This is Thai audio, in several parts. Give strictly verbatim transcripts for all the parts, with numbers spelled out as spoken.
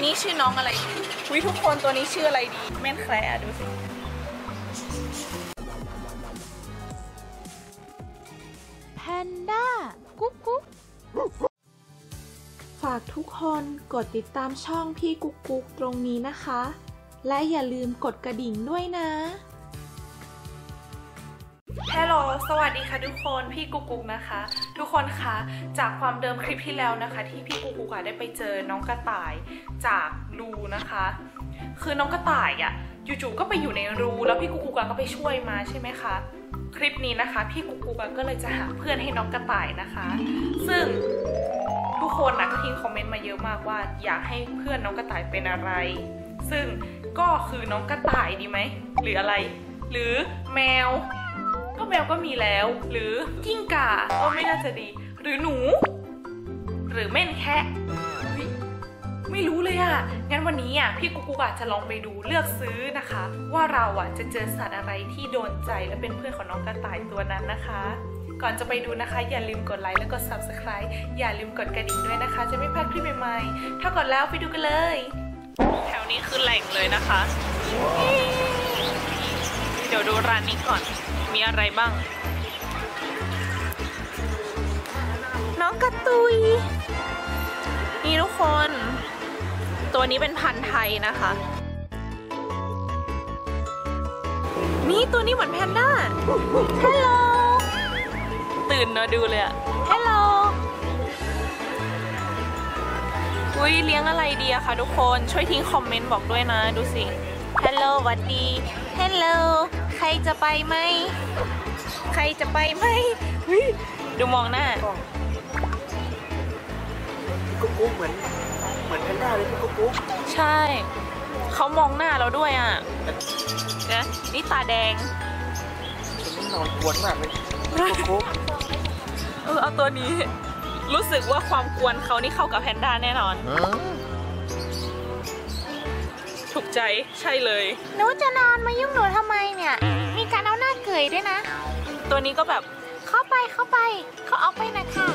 นี่ชื่อน้องอะไรดีวิทุกคนตัวนี้ชื่ออะไรดีแม่นแคร์ดูสิแพนด้ากุ๊กกุ๊กฝากทุกคนกดติดตามช่องพี่กุ๊กกุ๊กตรงนี้นะคะและอย่าลืมกดกระดิ่งด้วยนะฮัลโหลสวัสดีค่ะทุกคนพี่กุ๊กกุ๊กนะคะทุกคนคะจากความเดิมคลิปที่แล้วนะคะที่พี่กุ๊กกุ๊กได้ไปเจอน้องกระต่ายจากรูนะคะคือน้องกระต่ายอ่ะจู่ๆก็ไปอยู่ในรูแล้วพี่กุ๊กกุ๊กก็ไปช่วยมาใช่ไหมคะคลิปนี้นะคะพี่กุ๊กกุ๊กก็เลยจะหาเพื่อนให้น้องกระต่ายนะคะซึ่งทุกคนนะก็ทิ้งคอมเมนต์มาเยอะมากว่าอยากให้เพื่อนน้องกระต่ายเป็นอะไรซึ่งก็คือน้องกระต่ายดีไหมหรืออะไรหรือแมวก็แมวก็มีแล้วหรือกิ้งก่าก็ไม่น่าจะดีหรือหนูหรือแม่นแคะไม่รู้เลยอะงั้นวันนี้อะพี่กุ๊กกุ๊กจะลองไปดูเลือกซื้อนะคะว่าเราอะจะเจอสัตว์อะไรที่โดนใจและเป็นเพื่อนของน้องกระต่ายตัวนั้นนะคะก่อนจะไปดูนะคะอย่าลืมกดไลค์และกด ซับสไครบ์ อย่าลืมกดกระดิ่งด้วยนะคะจะไม่พลาดคลิปใหม่ๆถ้ากดแล้วไปดูกันเลยแถวนี้คือแหล่งเลยนะคะเดี๋ยวดูร้านนี้ก่อนมีอะไรบ้างน้องกระตุยนี่ทุกคนตัวนี้เป็นพันธุ์ไทยนะคะนี่ตัวนี้เหมือนแพนด้าฮัลโหลตื่นมาดูเลยอะฮัลโหลอุ้ยเลี้ยงอะไรดีอะคะทุกคนช่วยทิ้งคอมเมนต์บอกด้วยนะดูสิฮัลโหลสวัสดีฮัลโหลใครจะไปไหมใครจะไปไหมดูมองหน้ากุ๊กกุ๊กเหมือนเหมือนแพนด้าเลยกุ๊กกุ๊กใช่เขามองหน้าเราด้วยอ่ะนะนี่ตาแดงฉันนอนกวนมากเลยกุ๊กกุ๊กเออเอาตัวนี้รู้สึกว่าความกวนเขานี่เข้ากับแพนด้าแน่นอนถูกใจใช่เลยหนูจะนอนมายุ่งหนูทำไมเนี่ยมีการเอาหน้าเกยด้วยนะตัวนี้ก็แบบเข้าไปเข้าไปเขาออกไปนะคะ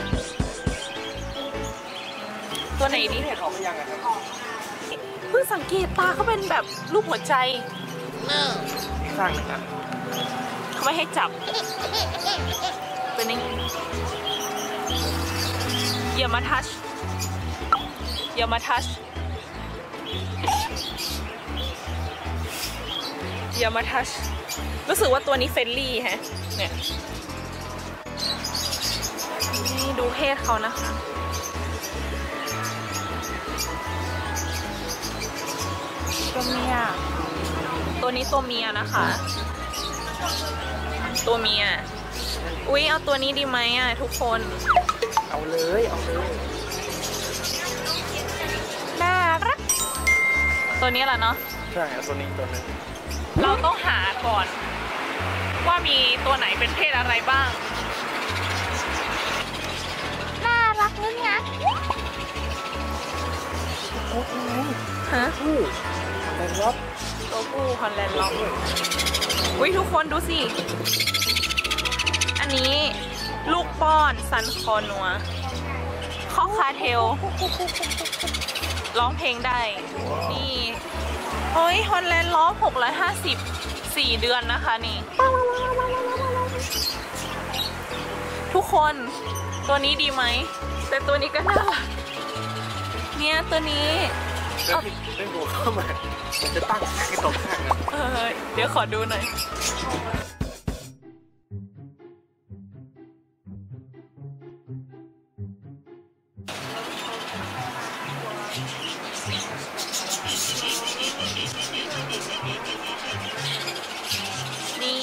ตัวไหนดีเขาไม่ยังไงครับเพิ่งสังเกตตาเขาเป็นแบบรูปหัวใจสร้างนะครับเขาไม่ให้จับตัวนี้อย่ามาทัชอย่ามาทัชอย่ามาทัชรู้สึกว่าตัวนี้เฟรนลี่ฮะเนี่ยนี่ดูเพศเขานะคะตัวเมียตัวนี้ตัวเมียนะคะตัวเมียอุ๊ยเอาตัวนี้ดีไหมอ่ะทุกคนเอาเลยเอาเลยน่ารักตัวนี้แหละเนาะใช่ตัวนี้ตัวนึงเราต้องหาก่อนว่ามีตัวไหนเป็นเพศอะไรบ้างน่ารักนึกงักโอ้โหฮะผู้ฮอลแลนด์ล็อบตัวผู้ฮอลแลนด์ล็อบอุ้ยทุกคนดูสิอันนี้ลูกป้อนซันคอนัวคอคาเทลร้องเพลงได้นี่เฮ้ยฮอลแลนด์ล็อบหกร้อยห้าสิบสี่เดือนนะคะนี่ทุกคนตัวนี้ดีไหมแต่ตัวนี้ก็น่ารักเนี่ยตัวนี้เล่นหัวเข้ามาจะตั้งให้ตกข้างนะเออเดี๋ยวขอดูหน่อยนี่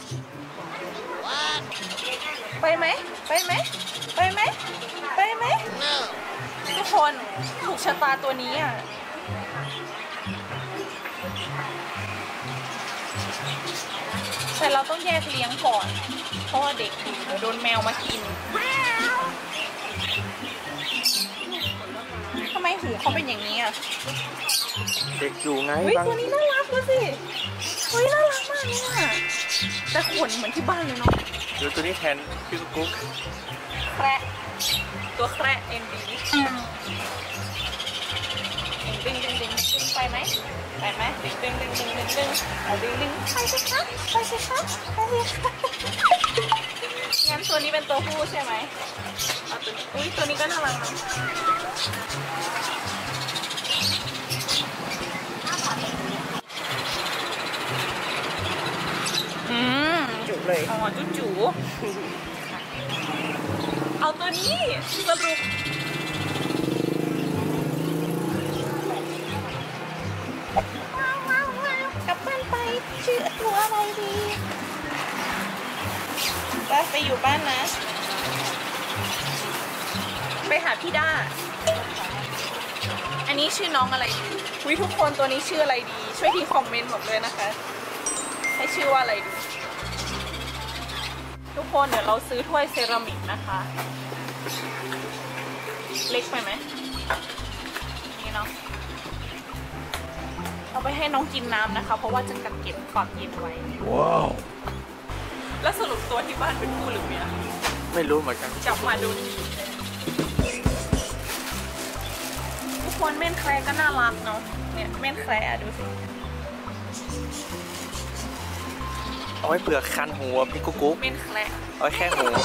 ไปไหมไปไหมไปไหมไปไหมทุกคนถูกชะตาตัวนี้อ่ะแต่เราต้องแยกเลี้ยงก่อนเพราะว่าเด็กเดี๋ยวโดนแมวมากินทำไมหูเขาเป็นอย่างนี้อ่ะเด็กอยู่ไงเฮ้ยตัวนี้น่ารักดูสิเฮ้ยน่ารักมากเนี่ยแต่ขนเหมือนที่บ้านเลยเนาะเดี๋ยวตัวนี้แทนพี่กุ๊กแคระตัวแคระเอ็นดี ดึงดึงดึงไปไหมไปไหมดึงดึงดึงดึงดึงดึงเอาดึงดึงไปสิคะไปสิคะไปสิคะงั้นตัวนี้เป็นตัวผู้ใช่ไหมเอาตัวนี้อุ้ยตัวนี้ก็น่ารักนะอืมจุ๋เลยอ๋อจุ๋จุ๋เอาตัวนี้สรุปว้าวว้าวว้าวกลับบ้านไปชื่อตัวอะไรดีไปไปอยู่บ้านนะไปหาพี่ด้าอันนี้ชื่อน้องอะไรดีวิทุกคนตัวนี้ชื่ออะไรดีช่วยที่คอมเมนต์บอกเลยนะคะให้ชื่อว่าอะไรดีทุกคนเดี๋ยวเราซื้อถ้วยเซรามิกนะคะเล็กไปไหมนี่เนาะเอาไปให้น้องกินน้ำนะคะเพราะว่าจะกักเก็บความเย็นไว้ว้าวแล้วสรุปตัวที่บ้านเป็นผู้หรือเมียไม่รู้เหมือนกันจับมาดูทีทุกคนเม่นแคร์ก็น่ารักเนาะเนี่ยเม่นแคร์ดูสิเอาไว้เปลือกคันหัวพี่กุ๊กกุ๊กเม่นแคร์เอาไว้แค่หัว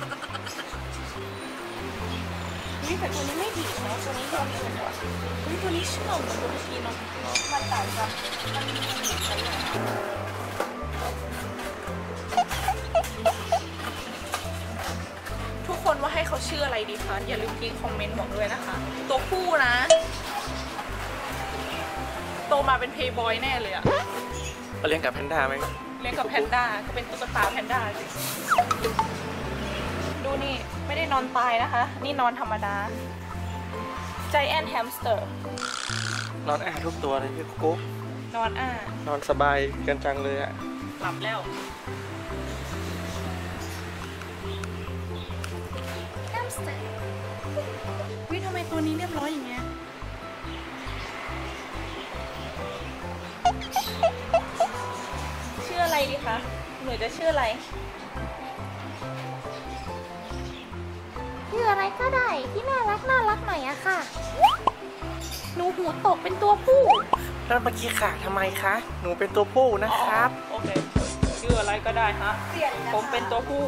นี่แต่ตัวนี้ไม่ดีนะตัวนี้ตัวนี้ตัวนี้ตัวนี้เชื่อมเหมือนตัวที่เนาะมันต่างกันมันมีอะไรทุกคนว่าให้เขาชื่ออะไรดีคะอย่าลืมทิ้งคอมเมนต์บอกด้วยนะคะตัวผู้นะโตมาเป็นเพย์บอยแน่เลยอะเราเลี้ยงกับแพนด้าไหมเลี้ยงกับแพนด้าก็เป็นตุ๊กตาแพนด้าสิดูนี่ไม่ได้นอนตายนะคะนี่นอนธรรมดา Giant Hamster นอนอ่าทุกตัวเลยพี่กุ๊กนอนอ่านอนสบายกันจังเลยอะหลับแล้วแฮมสเตอร์วิทำไมตัวนี้เรียบร้อยอย่างเงี้ยชื่ออะไรดีคะหนูจะชื่ออะไรชื่ออะไรก็ได้ที่น่ารักน่ารักหน่อยอะค่ะหนูหูตกเป็นตัวผู้แล้วเมื่อกี้ค่ะทำไมคะหนูเป็นตัวผู้นะครับโอเคชื่ออะไรก็ได้ฮะผมเป็นตัวผู้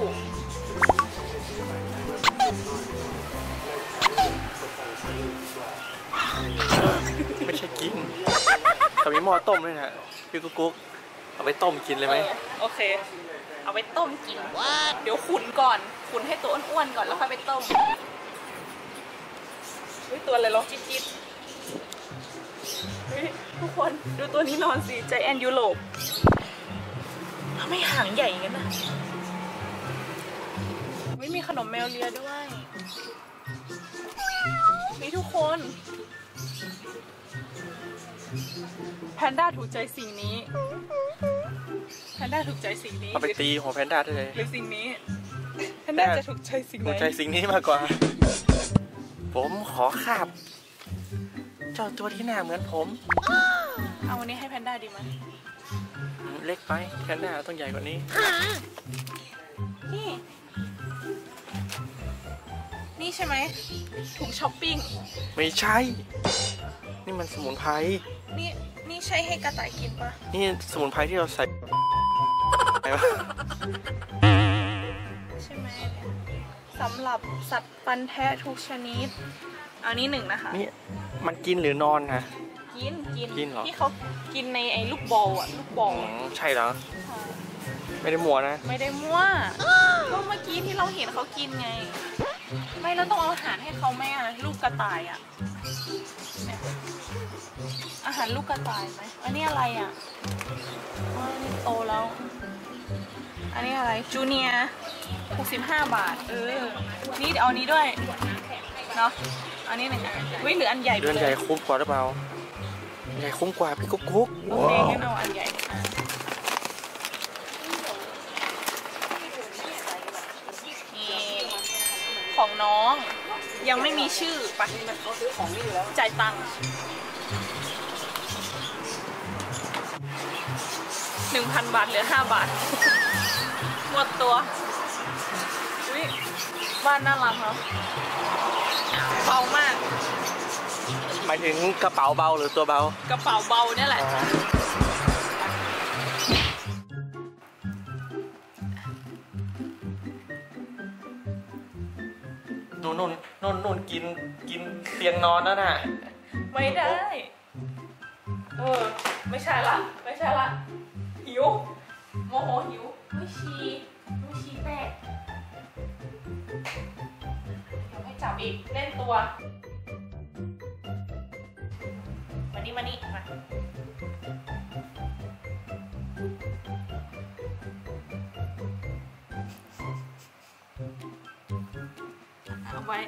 ไม่ใช่กินเขามีหม้อต้มด้วยนะพี่กุ๊กกุ๊กเอาไปต้มกินเลยไหมโอเคเอาไปต้มกินเดี๋ยวขุนก่อนขุนให้ตัวอ้วนๆก่อนแล้วค่อยไปต้มอุ้ยตัวอะไรร้องจิ๊ดๆทุกคนดูตัวนี้นอนสิใจแอนยุโรปทำไมหางใหญ่งั้นน่ะไม่มีขนมแมวเลียด้วยนี่ทุกคนแพนด้าถูกใจสิ่งนี้แพนด้าถูกใจสิ่งนี้เอาไปตีหัวแพนด้าได้เลยหรือสิ่งนี้แพนด้าจะถูกใจสิ่งไหนถูกใจสิ่งนี้มากกว่าผมขอคาบเจ้าตัวที่หน้าเหมือนผมเอาวันนี้ให้แพนด้าดีไหมเล็กไปแพนด้าต้องใหญ่กว่านี้นี่นี่ใช่ไหมถุงช้อปปิ้งไม่ใช่นี่มันสมุนไพรนี่นี่ใช่ให้กระต่ายกินปะนี่สมุนไพรที่เราใส่ใช่ไหมสำหรับสัตว์ฟันแท้ทุกชนิดอันนี้หนึ่งนะคะนี่มันกินหรือนอนนะกินกินกินเหรอที่เขากินในไอ้ลูกบอลอ่ะลูกบอลใช่เหรอไม่ได้มัวนะไม่ได้มัวก็เมื่อกี้ที่เราเห็นเขากินไงไม่เราต้องเอาอาหารให้เขาไหมอ่ะลูกกระต่ายอ่ะอาหารลูกกระต่ายไหมอันนี้อะไรอ่ะอ๋อนี่โตแล้วอันนี้อะไรจูเนียร์หกสิบห้าบาทเออนี่เอานี้ด้วยเนาะอันนี้หนึ่งวิหรืออันใหญ่เดือนใหญ่คุ้มกว่าหรือเปล่าใหญ่คุ้มกว่าพี่กุ๊กกุ๊กโอเคงั้นเอาอันใหญ่นี่ของน้องยังไม่มีชื่อไปเขาซื้อของนี่แล้วจ่ายตังค์หนึ่งพันบาทเหลือห้าบาทหมดตัวบ้านน่ารักเนาะเบามากมายถึงกระเป๋าเบาหรือตัวเบากระเป๋าเบาเนี่ยแหละนู่นนู่นนู่นนู่นกินกินเตียงนอนแล้วน่ะไม่ได้ เออ ไม่ใช่ละ ไม่ใช่ละ หิว โมโหหิว ไม่ชีไม่ชีแตกเดี๋ยวให้จับอีก เล่นตัว มานี่มานี่มาเอาไว้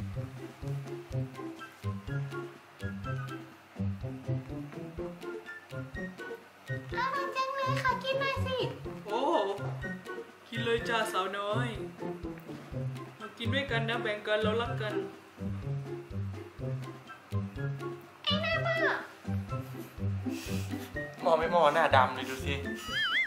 น่ารักจังเลยค่ะกินหน่อยสิโอ้ กินเลยจ้าสาวน้อยมากินด้วยกันนะแบ่งกันเรารักกันมอไม่มอหน้าดำเลยดูสิ